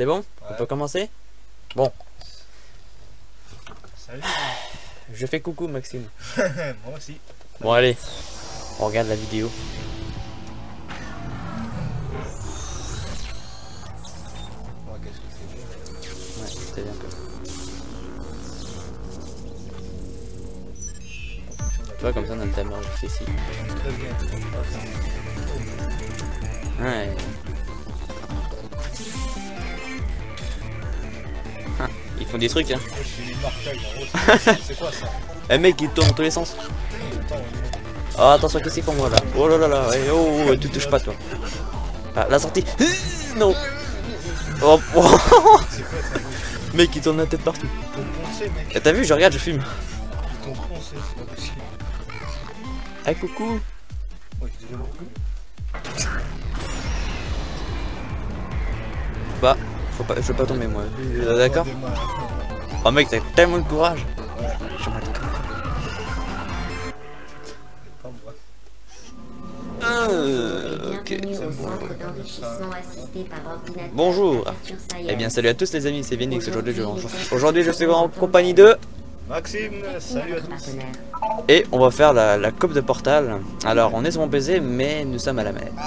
C'est bon? On peut commencer? Bon. Salut. Je fais coucou Maxime. Moi aussi. Bon allez, on regarde la vidéo. Ouais, qu'est-ce que c'est bien. Ouais, c'est bien. Tu vois comme ça notre thème enregistré ici. Très bien. Ouais. Ah, ils font des trucs hein. Moi je suis marquage en gros. C'est quoi ça? Eh mec il tourne dans tous les sens. Oh attention qu'est-ce qu'ils font moi là? Oh là là là, oh tu touches pas toi. Ah la sortie. Non. Oh, oh. C'est quoi ça? Mec il tourne la tête partout. Ils t'ont poncé mec. Et t'as vu je regarde je fume. Ils t'ont poncé, c'est pas possible. Ah coucou. Ouais, je dis beaucoup. Bah faut pas, je veux pas tomber moi. D'accord. Oh mec t'as tellement de courage. Je m'en ok. Bonjour. Eh bien salut à tous les amis, c'est Vienix. Aujourd'hui je suis en compagnie de Maxime, salut à tous. et on va faire la coupe de Portal. Alors on est sur mon PC mais nous sommes à la manette.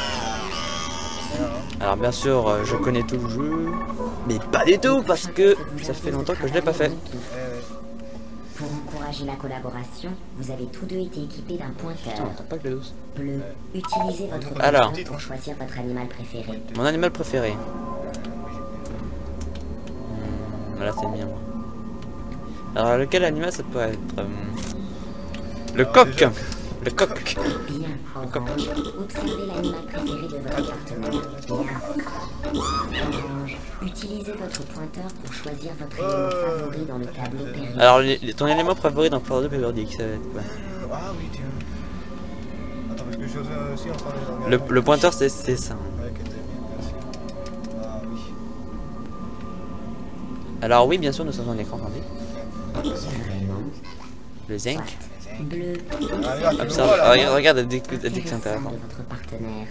Alors bien sûr je connais tout le jeu, mais pas du tout parce que ça fait longtemps que je l'ai pas fait. Pour encourager la collaboration, vous avez tous deux été équipés d'un pointeur Pas que le douce. bleu. Utilisez votre Alors. pointeur pour choisir votre animal préféré. Mon animal préféré. Là c'est le mien moi. Alors lequel animal ça peut être le coq. déjà. Le coq. Bien, Orange. Observez l'animal préféré de votre partenaire. Bien. Orange. Utilisez votre pointeur pour choisir votre élément favori dans le tableau périodique. Alors ton élément favori dans Portal périodique ça va être quoi? Ah oui tiens. Attends parce que je suis aussi en train de regarder. Le pointeur c'est ça. Ouais, que t'es bien, merci. Ah oui. Alors oui bien sûr nous sommes en écran tandis. Vraiment. Le zinc. Bleu. Ah, regarde, tu le Observe. vois, là, Ah, non? regarde elle dit que c'est Quel sein intéressant. de votre partenaire.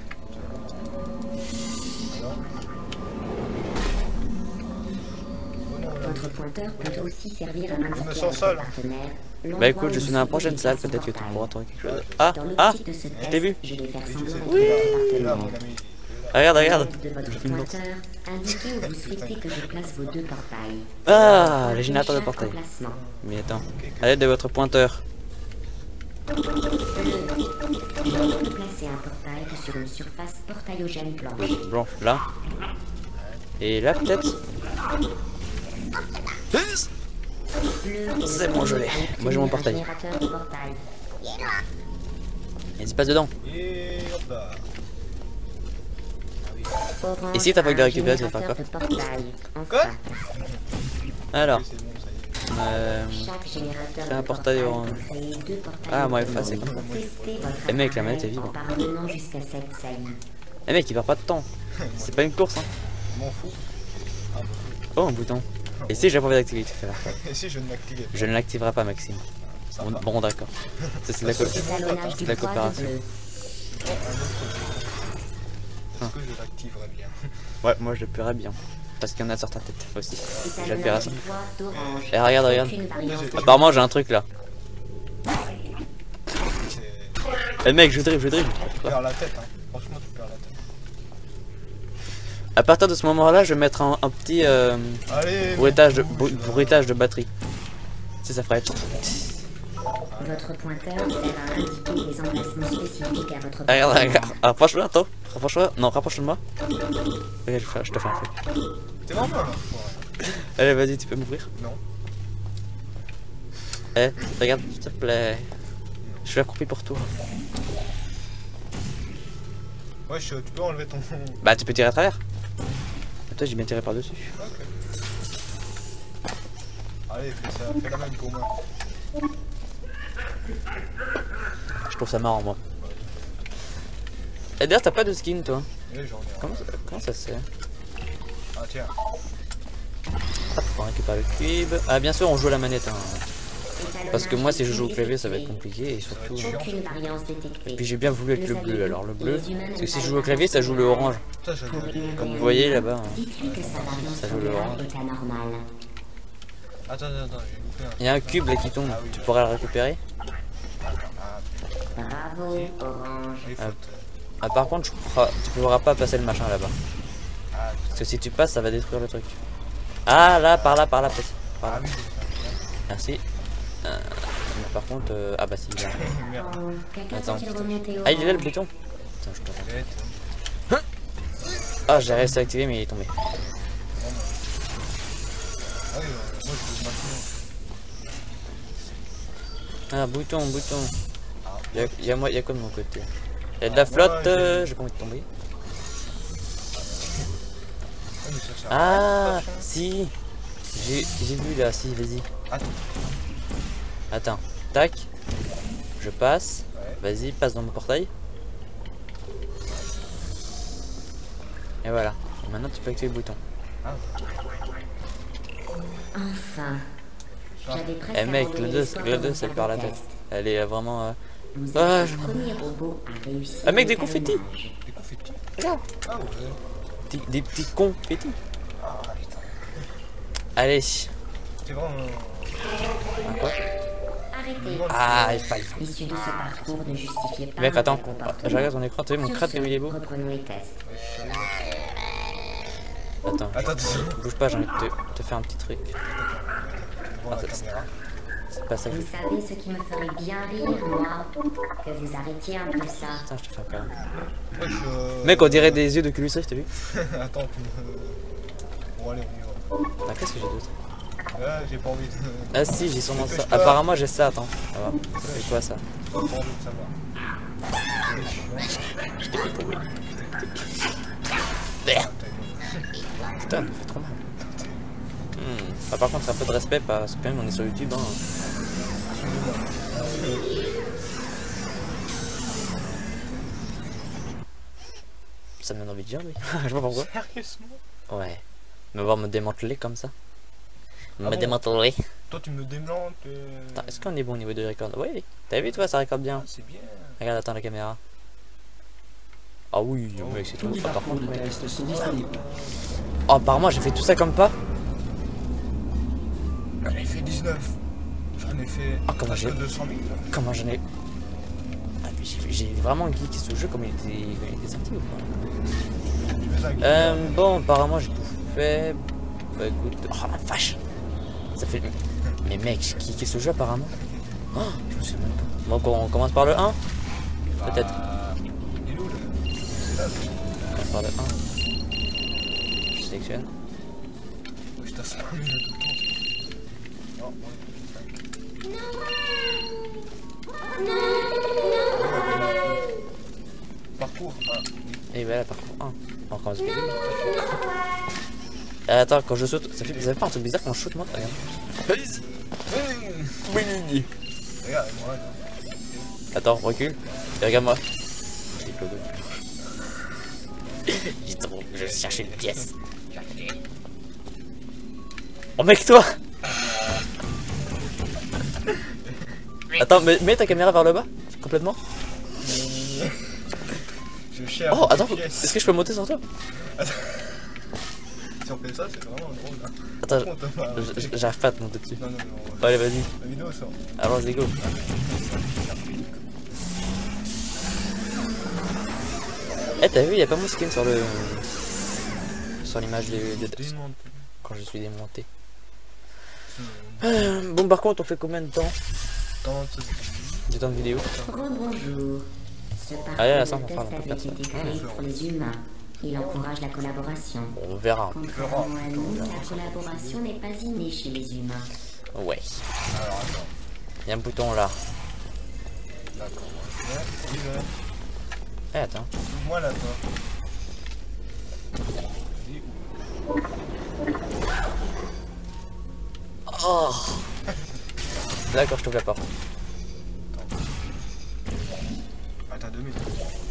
Votre pointeur peut aussi servir à indiquer me à sens votre seul. partenaire. Bah écoute je suis dans la prochaine salle peut-être que tu pourras trouver quelque chose. Ah Dans ah l'optique de ce je t'ai vu. test, je vais faire semblant d'être Oui. votre Là, partenaire. mon ami. Regarde regarde. De votre pointeur, indiquez où vous souhaitez que je place vos deux portails. Ah le générateur de portail. Emplacement. Mais attends. À l'aide de votre pointeur. Bleu. Je ne peux placer un portail que sur une surface portaillogène blanche. Bon là. Et là peut-être. Bleu. C'est bon, je l'ai. Moi, j'ai mon portail. Générateur de portail. Il se passe dedans. Et hop là. Orange, Et si t'as pas de un récupérer, tu vas faire générateur de portail. Quoi? Enfin, Alors. C'est bon, ça y est. chaque générateur Fais un de portail portail orange. peut créer deux portails Ah, moi, autonome. c'est comme ça. Testez votre Eh, mec, la manette est appareil vivante. en parvenant jusqu'à cette saillie. Eh mec il perd pas de temps. C'est pas une course hein. Je m'en fous. Oh un bouton. Et si j'ai pas envie d'activer, tu fais là. Et si je ne l'activais pas? Je ne l'activerai pas Maxime. Ça Bon, va. bon, d'accord. Ça c'est de la Étalonnage c'est du de la poids de coopération. bleu. Est-ce que je l'activerais bien? Ouais moi je le paierai bien. Parce qu'il y en a sur ta tête aussi. Je le paierai Étalonnage ça. du poids d'orange. Eh regarde regarde. Aucune variance. Apparemment j'ai un truc là. C'est... Eh mec je dribble. Tu perds la tête, hein. Franchement, tu perds la tête. À partir de ce moment là je vais mettre un petit Allez, bruitage de, bouge, là. bruitage de batterie. Tu sais ça ferait. Votre pointeur sert à indiquer les emplacements spécifiques à votre Regarde, partenaire. regarde. Rapproche-le, attends. Rapproche-le. Non, rapproche-le de moi. Regarde, je te fais un truc. T'es vraiment là. Allez, vas-y, tu peux m'ouvrir. Non. Eh, regarde, s'il te plaît. Je suis accroupi pour toi. Ouais, tu peux enlever ton... Bah, tu peux tirer à travers. Et toi, j'ai bien tiré par-dessus. Ok. Allez, fais la même pour moi. Je trouve ça marrant, moi. Et d'ailleurs, t'as pas de skin, toi. Et j'en ai un. Comment ça se fait? Ah tiens. Hop, on récupère le cube. Ah, bien sûr, on joue à la manette. Hein. Parce que moi, si je joue au clavier, ça va être compliqué et surtout. Aucune variance détectée. Et puis j'ai bien voulu avec le bleu. Alors le bleu, parce que si je joue au clavier, ça joue le orange. Comme vous voyez là-bas, Dites-lui que sa variance ça joue le orange. est anormale. Attends, j'ai loupé un. Il y a un cube là qui tombe. Tu pourras le récupérer. Bravo, orange. Les fautes. Ah, par contre, tu pourras pas passer le machin là-bas. Parce que si tu passes, ça va détruire le truc. Ah là, par là, peut-être. Par là. Ah oui, Merci. Mais par contre, ah bah si, il est là. merde. Quelqu'un Attends. peut-il remonter au Ah, il est là le bouton. Putain, je te rends. Ah, j'ai réussi à activer, mais il est tombé. Ah oui, moi je veux maintenant. Ah, bouton. Il y a quoi de mon côté? Il y a de la flotte, j'ai pas envie de tomber. Ah, si. J'ai vu là, si, vas-y. Attends, tac. Je passe. Vas-y, passe dans mon portail. Et voilà. Et maintenant, tu peux activer le bouton. Enfin. J'avais presque Eh mec, abandonné GLaDOS, l'espoir de GLaDOS, elle perd la tête. test. Elle est vraiment. Vous êtes Ah, le je- premier robot à réussir. Ah, mec, le des confettis. talonnage. Des confettis. Regarde, Ah ouais. des petits confettis. Ah putain. Allez. C'était vraiment. Ah, quoi? Arrêtez. Ah, il fallait. L'issue de ce parcours ne justifiait pas. Mec, un attends. tel comportement. Je regarde ton écran, tu vois mon Sur crâne ce, comme il est beau. reprenons les tests. Attends, Attends, bouge pas, j'ai envie de te faire un petit truc. devant la caméra. C'est pas ça que je Vous fais. savez ce qui me ferait bien rire, moi? Que vous arrêtiez un peu ça. Putain, je te fais un câlin. Moi, je... Mec, on dirait des yeux de Culusri, t'as vu? Attends, tu me. Bon, allez, on y va. Ah, qu'est-ce que j'ai d'autre? Là, j'ai pas envie de. Ah si, j'ai sûrement ça. Dépêche-toi. Apparemment, j'ai ça, attends. Ça va. C'est quoi ça? J'ai pas envie de savoir. Je t'ai fait pourri. Merde. Putain, ça me fait trop mal. Ah, par contre, un peu de respect parce que quand même on est sur YouTube. Hein. Ça me donne envie de dire, oui. Je sais pas pourquoi. Sérieusement? Ouais. Me voir me démanteler comme ça. Me bon démanteler. Toi, tu me démentes. Attends, est-ce qu'on est bon au niveau de record? Oui. T'as vu, toi, ça recorde bien. C'est bien. Regarde, attends la caméra. Ah oui, mec, c'est tout. Tous les Par parcours contre, de mec. test sont disponibles. Oh, apparemment, j'ai fait tout ça comme pas. J'en ai fait 19. J'en ai fait. Ah, comment presque j'ai- 200 000. Comment j'en ai. Ah, mais j'ai vraiment geeké ce jeu comme il était sorti ou pas? Tu fais ça avec Bon, apparemment j'ai tout fait. Bah écoute. Oh la vache! Ça fait. Mais mec, j'ai geeké ce jeu apparemment. Oh, je me souviens même pas. Bon, on commence par le 1? Peut-être. Il est où le. C'est là. On commence par le 1. Je sélectionne. Je t'ai spammé là tout le temps. Non, parcours. Ah. Et voilà, parcours 1. On recommence par le 1. Attends, quand je saute, ça fait pas un truc bizarre quand je saute moi? Regarde. Regarde, moi là. Attends, recule. Et regarde-moi. Je cherchais une pièce. Oh mec, toi! Attends, mets ta caméra vers le bas, complètement. Je cherche. Oh, attends, des pièces. est-ce que je peux monter sur toi? Si on fait ça, c'est vraiment drôle. Hein. Attends, Par contre, Thomas, j'arrive pas à te monter dessus. Non, non, non. Bon, allez, vas-y, La vidéo sort. avance, les go. Eh, t'as vu, y'a pas mon skin sur le. Sur l'image de Démonté. quand je suis démonté. Bon, par contre, on fait combien de temps? Tente. Du temps de vidéo? Rebonjour. Ce Allez, à la parcours fin, de on parle test un peu avait été personne. créé pour les humains. Il encourage la collaboration. On verra. Contrairement à nous, la collaboration n'est pas innée chez les humains. Ouais. Alors attends. Y'a un bouton là. D'accord. Ouais, il est. Eh, attends. Ouvre-moi la porte. Vas-y, ouvre. Oh. D'accord, je t'ouvre la porte. Attends 2 minutes.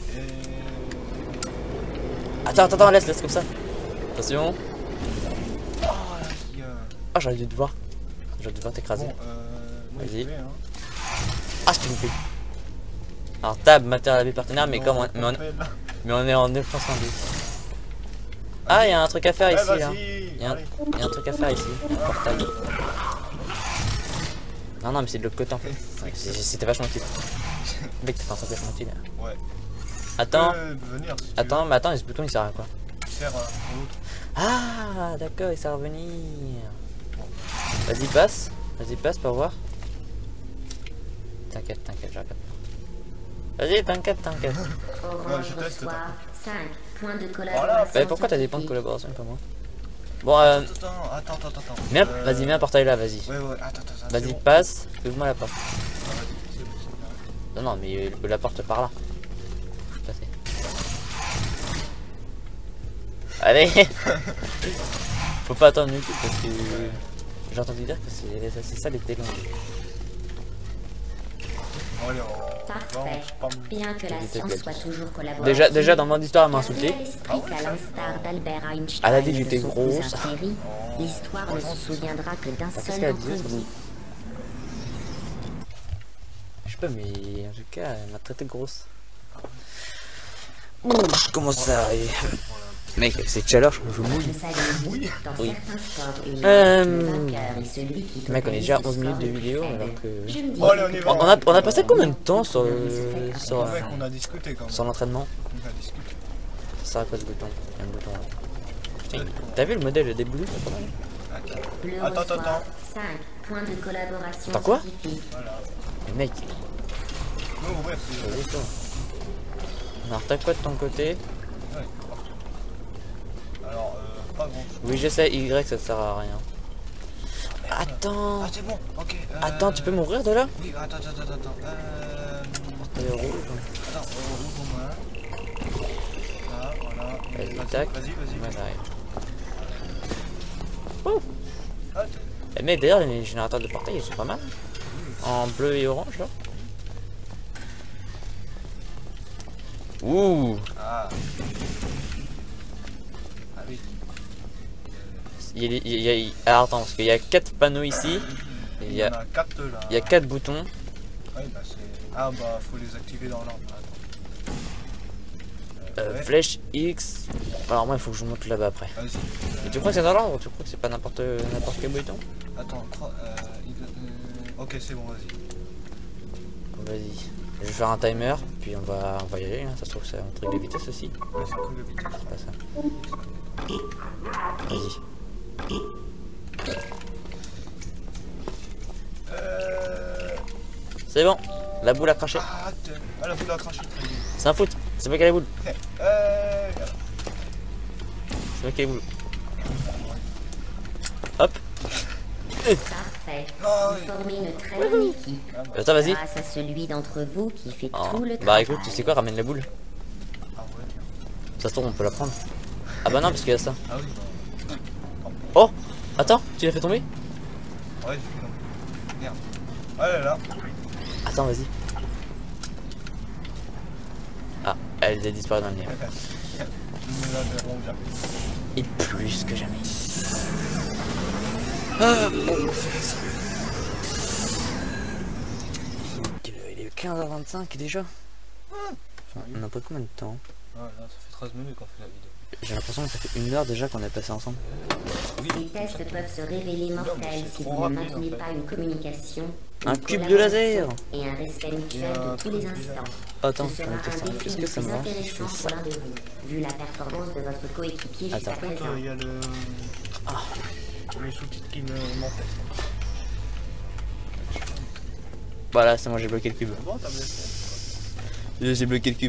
Attends, laisse comme ça. Attention. Oh là, il y a. Ah, j'aurais dû te voir. J'aurais dû te voir t'écraser. Bon, Oui, Vas-y. je vais, hein. Ah, je t'ai loupé. Alors, tab, matériel partenaire, mais comme on, mais on est en 910. Ah, il y a un truc à faire ici, là. Il y a un truc à faire ici. Un portail. Non, non, mais c'est de l'autre côté en fait. Ouais, c'était vachement utile. Mec, t'as fait un truc vachement utile. Ouais. Attends. Venir, si Attends, mais attends, et ce bouton il sert à quoi? il sert à l'autre. Ah, d'accord, il sert à revenir. Vas-y, passe. Vas-y, passe pour voir. T'inquiète, t'inquiète, j'arrête pas. Vas-y, t'inquiète, t'inquiète. Orange je teste, reçoit t'inquiète. 5 points de Voilà. collaboration. Bah, pourquoi t'as des points de scientifique. collaboration pas moi? Bon, Attends. mets vas-y, mets un portail là, vas-y. Ouais, attends. Vas-y, c'est bon. passe, ouvre-moi la porte. Ah, vas-y, c'est bon. Non, non, mais la porte par là. Passez. Allez. Faut pas attendre YouTube parce que j'ai entendu dire que c'est ça les télés. Allez, Parfait. Bien que la science soit toujours Déjà collaborative. dans mon histoire elle m'a insulté. gardez à l'esprit qu'à l'instar d'Albert Einstein Elle a dit que et de j'étais son grosse. cousin Thierry, l'histoire ne se souviendra que d'un qu'est-ce seul qu'elle a d'entre dit, vous. Je sais pas, mais en tout cas elle m'a traité de grosse. Je commence à arriver. Mec, c'est chaleur, je mouille. Le saviez-vous, Oui. dans Oui. certains sports, il le vainqueur est celui qui Mec, on est déjà à 11 totalise le minutes de score le vidéo plus alors faible. que. Je me dis Bon, allez, on y va. On a passé combien de temps sur Mec, on a discuté quand même. sur l'entraînement? On a discuté. Ça sert à quoi ce bouton? Il y a un bouton là. Putain, t'as vu le modèle des Blue? Bleu Attends. reçoit 5 points de collaboration T'as quoi? scientifique. Voilà. Mais mec, Non, ouais, vas-y toi. Alors t'as quoi de ton côté? ouais. Alors, pas grand chose. Oui je sais, Y ça sert à rien. Attends. Ah, c'est bon, ok. Attends, tu peux mourir de là? Oui, attends. T'es rouge. Attends, ouvre-moi. Là, voilà. Vas-y, tac. Vas-y. Moi j'arrive. Ah, Eh, mais d'ailleurs les générateurs de portail ils sont pas mal. En bleu et orange là. Ouh. Ah. Ah oui. Alors attends, parce qu'il y a 4 panneaux ici. Et il y en a, a 4 là. il y a 4 boutons. Ouais, bah c'est. Ah bah faut les activer dans l'ordre. Attends. Ouais. Flèche X. Alors moi il faut que je monte là-bas après. Vas-y. Et tu crois que c'est dans l'ordre ou tu crois que c'est pas n'importe quel bouton? Attends, ok c'est bon, vas-y. Bon, vas-y. Je vais faire un timer, puis on va y aller. Hein. Ça se trouve que c'est un truc de vitesse aussi. Ouais, c'est cool de vitesse. C'est pas ça. Vas-y. C'est bon. La boule a craché. Ah, la boule a craché. C'est un foot. C'est pas quelle boule. Euh... C'est pas quelle boule. Hop. Parfait. Ah, Vous formez une très bonne équipe. Attends, vas-y. Grâce à celui d'entre vous qui fait Oh. tout le Bah travail. écoute, tu sais quoi, ramène la boule. Ah ouais. Ça se trouve, on peut la prendre. Ah bah non, parce qu'il y a ça. Ah oui. Oh. Attends, tu l'as fait tomber? Ouais, j'ai fait non. Merde. Ah là. Attends, vas-y. Ah, elle a disparu dans le nez. Nous la verrons jamais. Et plus que jamais. Ah, bon. Il est 15h25 déjà. On a pris combien de temps? Ouais, là, ça fait 13 minutes qu'on fait la vidéo. J'ai l'impression que ça fait 1 heure déjà qu'on est passé ensemble. Ces tests peuvent se révéler mortels si vous ne maintenez pas une communication, Un une cube de laser. et un respect mutuel de tous les instants. Attends, Ce sera on va tester. un défi Est-ce le que ça plus me va? intéressant pour l'un de vous, vu la performance de votre coéquipier jusqu'à Attends. présent. Il y a le sous-titre qui me manquait. Voilà, c'est moi, j'ai bloqué le cube. Bon, t'as bien. J'ai bloqué le cube.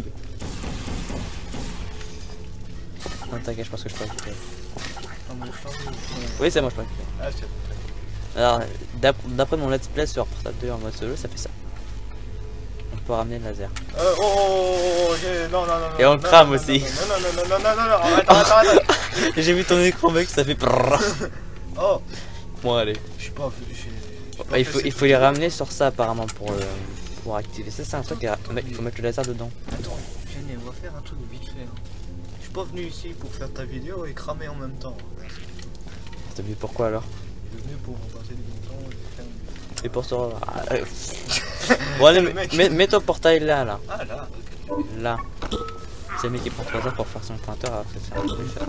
Non, t'inquiète, je pense que je peux récupérer. Oui, c'est moi, je peux récupérer. Ah, c'est bon. Alors, d'après mon let's play sur Portal 2 en mode solo, ça fait ça. On peut ramener le laser. Non. Et on crame aussi. Non, arrête. J'ai vu ton écran, mec, ça fait prrrr. Oh, Bon, allez. je suis pas. Bah, il faut les ramener sur ça apparemment pour activer. Ça, c'est un truc, il faut mettre le laser dedans. Attends, Jenny, on va faire un truc vite fait. Hein. Je suis pas venu ici pour faire ta vidéo et cramer en même temps. T'as vu pourquoi alors? Je suis venu pour passer du bon temps et faire une Et pour se revoir. Bon allez, Le mec. mets ton portail là, là. Ah là, ok. Là. C'est le mec qui prend 3 heures pour faire son pointeur alors que c'est un bruit faire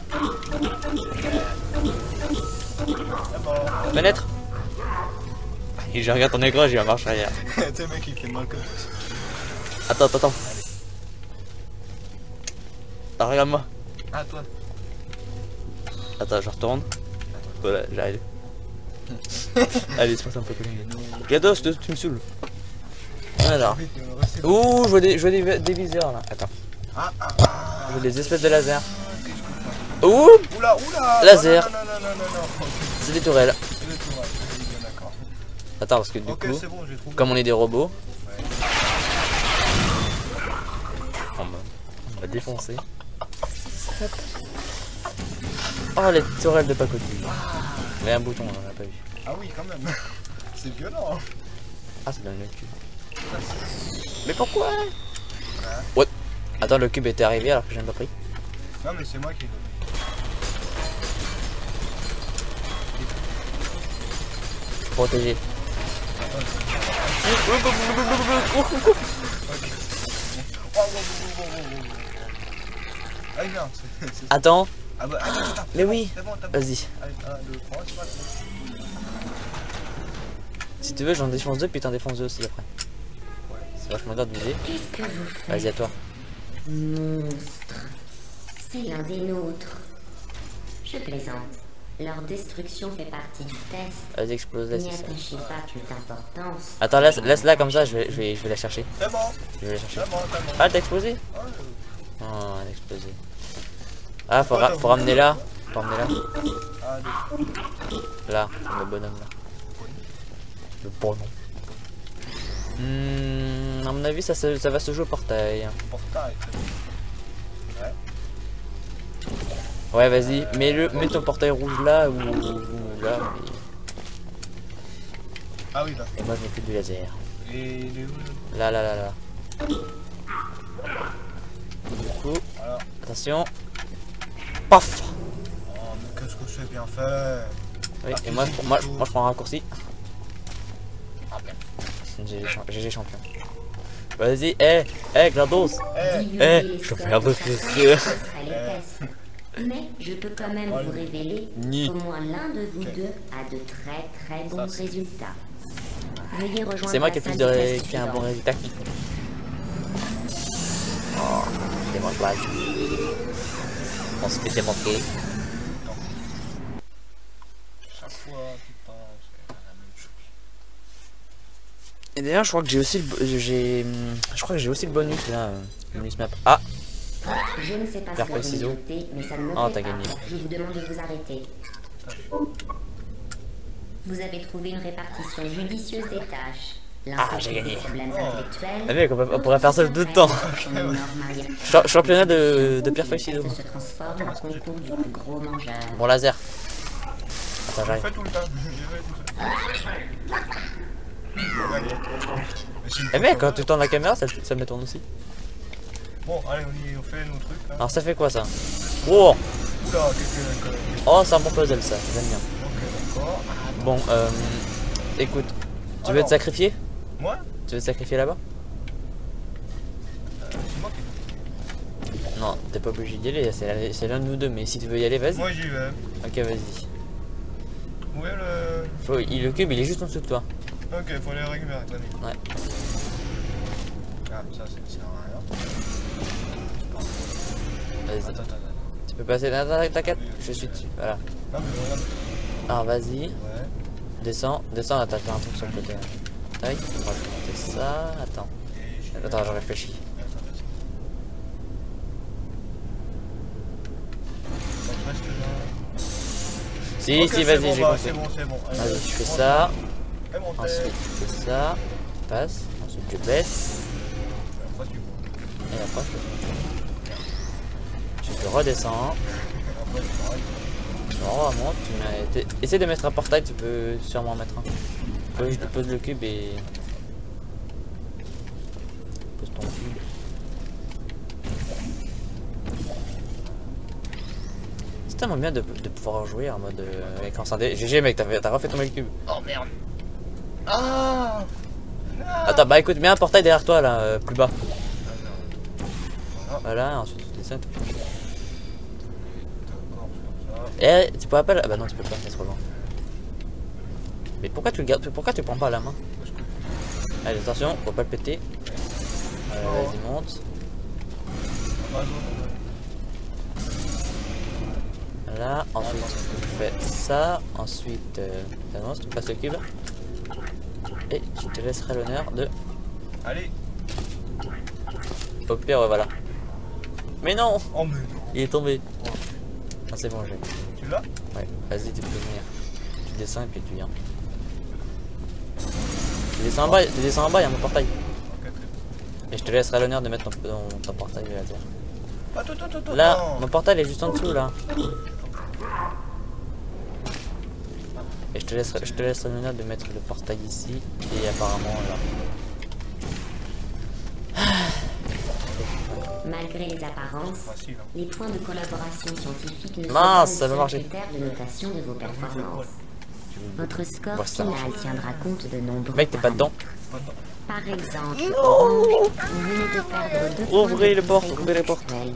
ça. Fenêtre. Et je regarde ton écran, j'ai un marche arrière. Tu sais, mec, il fait mal comme ça. Attends. Ah, regarde-moi. Ah, toi. Attends, je retourne. Voilà, j'arrive. Allez, c'est pas un peu connu. Gados, tu me saoules. Alors. Ouh, je vois des viseurs là. Attends. Je vois des espèces de lasers. Ouh, Oula. Laser. Non. c'est des tourelles. C'est le tour, ouais, d'accord. Attends, parce que du Ok, coup, c'est bon, j'ai trouvé. comme on est des robots, Ouais. on va défoncer. Hop. Oh, les tourelles de pacotille. Mais un bouton, on en a pas vu. Ah oui, quand même. C'est violent. Hein. Ah, c'est dans le cube. Mais pourquoi? What? Attends, le cube était arrivé alors que j'ai même pas pris. Non, mais c'est moi qui l'ai. Protégé. Ah, merde. Attends. Ah bah, attends. Mais oui. C'est bon, t'as bon. Vas-y. Allez, 1, 2, 3, c'est parti. Si tu veux, j'en défonce deux, puis t'en défonces deux aussi après. Ouais. C'est vachement dur de viser. Qu'est-ce que vous faites? Vas-y, à toi. Monstre. C'est l'un des nôtres. Je plaisante. Leur destruction fait partie du test. Vas-y, explose, laisse N'y ça. attachez pas toute importance. Attends, laisse-la comme ça, je vais la chercher. C'est bon. Je vais la chercher. C'est bon. Ah, elle t'a explosé? Ouais. Oh, elle a explosé. Ah, faut ramener là. Faut ramener là. Ah, Là, le bonhomme là. Le bonhomme. À mon avis, ça va se jouer au portail. portail. Ouais. Ouais, vas-y, mets ton portail rouge là ou là. Mais... Ah oui, là. Et moi, je m'occupe du laser. Et il est où? Là. Du coup, Voilà. attention. Paf! Oh, mais qu'est-ce que c'est bien fait. Oui, Ah, et moi, physique, je prends un raccourci. GG champion. Vas-y, GLaDOS! Je vais faire votre frère. Mais je peux quand même vous révéler Ni. qu'au moins l'un de vous deux a de très bons résultats. Veuillez rejoindre C'est moi la qui ai plus salle de classe qui a un bon suivante. résultat. Oh, démangeage. On se fait démanquer. Chaque fois, putain, c'est la même chose. Et d'ailleurs, je crois que j'ai aussi le bonus là, bonus map. Ah, Je ne sais pas Pierre, ce que feuille, vous ciseaux. notez, mais ça ne me Oh, plaît t'as pas. gagné. Je vous demande de vous arrêter. Vous avez trouvé une répartition judicieuse des tâches. Ah, j'ai gagné. Problèmes intellectuels. Ah, mec, on pourrait faire ça tout le temps. Championnat de pierre feuille ciseaux. Se transforme en concours du plus gros mangeur. Bon laser. Attends, Je j'arrive. fais tout le temps. Je fais tout ça. Allez. Mais c'est une Eh mec, photo, quand tu tournes la caméra, ça me tourne aussi. Bon, allez, on fait nos trucs là. Alors ça fait quoi ça? Oh, Oula, quelques. oh, c'est un bon puzzle ça, j'aime bien. Ok, d'accord. Bon, écoute, tu veux te sacrifier? Moi Tu veux te sacrifier là-bas? C'est moi qui. Non, t'es pas obligé d'y aller, c'est l'un de nous deux, mais si tu veux y aller, vas-y. Moi j'y vais. Ok, vas-y. Où est le. Le cube, il est juste en dessous de toi. Ok, faut aller le récupérer, tenez. Ouais. Ah, ça sert à rien. Vas-y. Attends. Tu peux passer là, t'inquiète, je suis dessus, voilà. Non, mais regarde. Alors vas-y, Ouais. descends, t'as un truc sur le côté. Tac, on va monter ça, attends. Et je Attends, je réfléchis. Attends, vas-y. Donc, reste là. Si, Ok, si, c'est vas-y, bon, j'ai bah, compris. c'est bon. Allez, Vas-y, je fais monte. ça, Et montez. ensuite je fais ça, passe, ensuite je baisse, Après, tu montes. et après je redescends, Après, c'est pareil. je remonte, essaie de mettre un portail, tu peux sûrement en mettre un. Je dépose le cube et... Pose ton cube. C'est tellement bien de pouvoir jouer en mode... avec un scindé. GG mec, t'as refait tomber le cube. Oh merde. Ah. Attends, bah écoute, mets un portail derrière toi là, plus bas. Ah, Voilà, ensuite tu descends. d'accord, sur ça. Eh, tu pourras pas là. Ah bah non, tu peux pas, c'est trop loin. Mais pourquoi tu le gardes? Pourquoi tu le prends pas à la main? Allez, attention, faut pas le péter. Vas-y, monte. Voilà, ensuite tu fais ça. Ensuite, t'annonces, tu passes le cube. Et je te laisserai l'honneur de. Allez. Au pire, ouais, voilà. Mais non! Oh mais non. Il est tombé. Ah, c'est bon, j'ai. Tu l'as? Ouais, vas-y, tu peux venir. Tu descends et puis tu viens. Tu descends en bas, il y a mon portail. Ok, très bien. Et je te laisserai l'honneur de mettre ton portail à dire. Attends. Là, mon portail est juste en dessous là. Et je te laisserai l'honneur de mettre le portail ici. Et apparemment là. Malgré les apparences, Facile, hein. les points de collaboration scientifique ne sont Mince, pas ça le va seul marcher. critère de notation de vos performances. Votre score Bon, ça final tiendra compte de nombreux Mec, t'es pas dedans. Attends. Par exemple, Orange, vous venez de perdre 2 points Ouvrez de les portes, conseil ouvrez les portes. contextuel.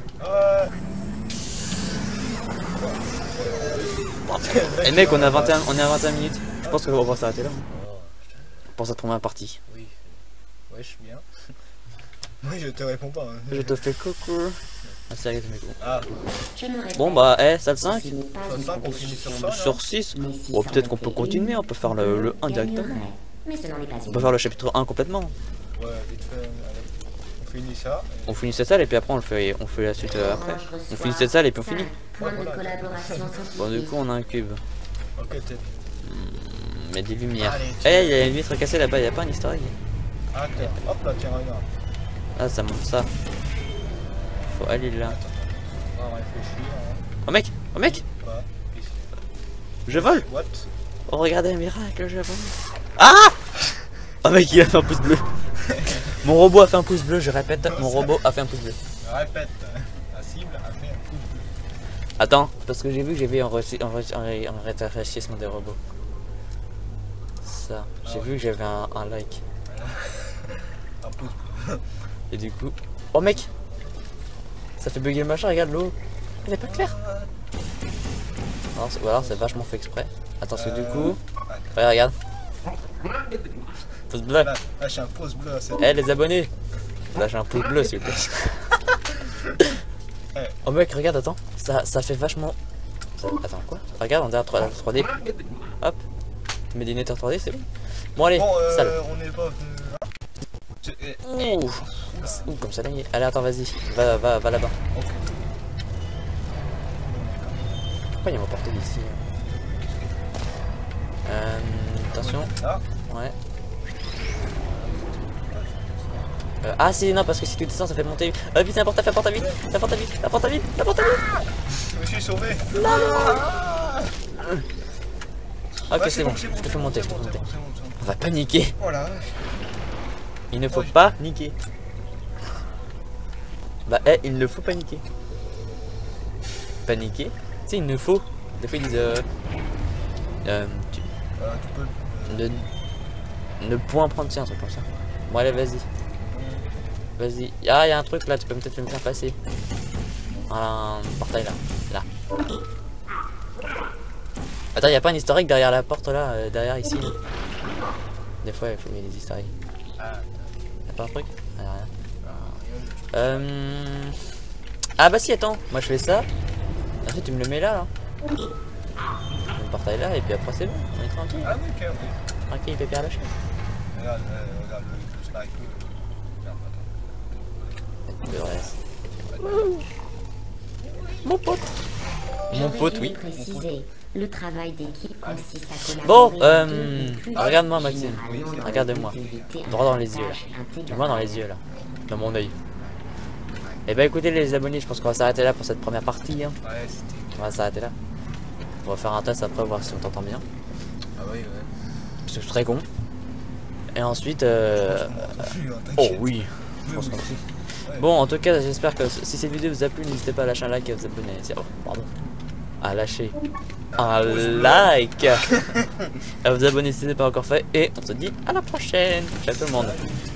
Et mec, on est à 21 minutes. Je pense qu'on va s'arrêter là. Pour cette première partie. Oui. Ouais, je suis bien. Moi, je te réponds pas. Hein. Je te fais coucou. Ah, sérieux, mec. Ah, Je me répète, Bon bah, salle 5. ce n'est pas sur une 5, on finit sur ça. Sur 6. Mais si Bon, ça peut-être en qu'on peut fait continuer, une, on peut faire le 1 gagnerait. directement. Mais ce n'en est pas On une. peut faire le chapitre 1 complètement. Ouais, vite fait. Allez. On finit ça. Et... On finit cette salle et puis après on fait la suite après. Orange On reçoit finit cette salle et puis on 5 finit. points de Voilà. collaboration Bon, du scientifique. coup on a un cube. Ok, t'es. Mais des lumières. Allez, Eh, il y a une vitre cassée là-bas, il y a pas un easter egg. Ah, tiens. Hop là, tiens, regarde. Ah, ça monte ça. Faut aller là. On va réfléchir. Hein. Oh mec, oh mec, Bah, ici. je vole. What? Oh regardez un miracle, je vole. Ah! Oh mec, il a fait un pouce bleu. Mon robot a fait un pouce bleu, je répète, mon robot a fait un pouce bleu. Répète. La cible a fait un coup de bleu. Attends, parce que j'ai vu que j'avais un rétrécissement des robots. Ça, j'ai vu que j'avais un like. Un pouce bleu. Et du coup... Oh mec! Ça fait bugger le machin, regarde l'eau. Elle est pas claire. Ou alors c'est vachement fait exprès. Attends, parce que du coup... Ouais, regarde. Pouce bleu. Là, lâche un pouce bleu à cette. Eh les abonnés! Lâchez un pouce bleu s'il vous plaît. Oh mec, regarde, attends. Ça fait vachement... Attends, quoi? Regarde, on dirait la 3D. Hop. Tu mets des netters 3D, c'est bon. Bon allez, Bon, salle. on n'est pas venu. Hein. Ouh. Ouh, comme ça là. Allez, attends, vas-y. Va là-bas. Ok. Pourquoi il y a mon portail ici? Attention. Là. Ouais. Ah si, non, parce que si tu descends, ça fait monter. Ah vite, n'importe, fais vite. La porte à vite. Je me suis sauvé. Ok, Ouais, c'est bon. Je te fais monter, c'est bon. On va paniquer. Voilà. Il ne faut pas niquer. Bah, il ne faut paniquer. Paniquer? Si, il ne faut. Des fois, ils disent Tu peux. ne point prendre, tiens, un truc comme ça. Bon, allez, vas-y. Vas-y. Ah, il y a un truc là, tu peux peut-être me faire passer. Un portail là. Attends, y a pas un historique derrière la porte là, derrière ici là. Des fois, il faut mettre des historiques. Ah, Y'a pas un truc? Ah, y a rien. rien. Ah bah si, attends, moi je fais ça. Ensuite tu me le mets là. Le portail là et puis après c'est bon, on est tranquille. Ah oui, ok. Tranquille, pépère à lâcher. Regarde le sniper. Regarde, attends. Le reste. Mon pote. Mon pote, oui. Préciser, le travail d'équipe consiste à Bon, collaborer en deux ou plus, regarde-moi Maxime. généralement dans Regarde-moi. le but d'éviter un Droit dans les yeux là. dérapage intégral. Moi dans les yeux là. Dans mon œil. Et bah écoutez les abonnés, je pense qu'on va s'arrêter là pour cette première partie. Hein. Ouais, c'était. On va s'arrêter là. On va faire un test après, voir si on t'entend bien. Ah oui, ouais. Parce que je suis très con. Et ensuite... Oh oui. Je pense qu'on- Bon, en tout cas, j'espère que si cette vidéo vous a plu, n'hésitez pas à lâcher un like et à vous abonner. Oh, pardon. à lâcher un like, à vous abonner si ce n'est pas encore fait, et on se dit à la prochaine. Ciao tout le monde.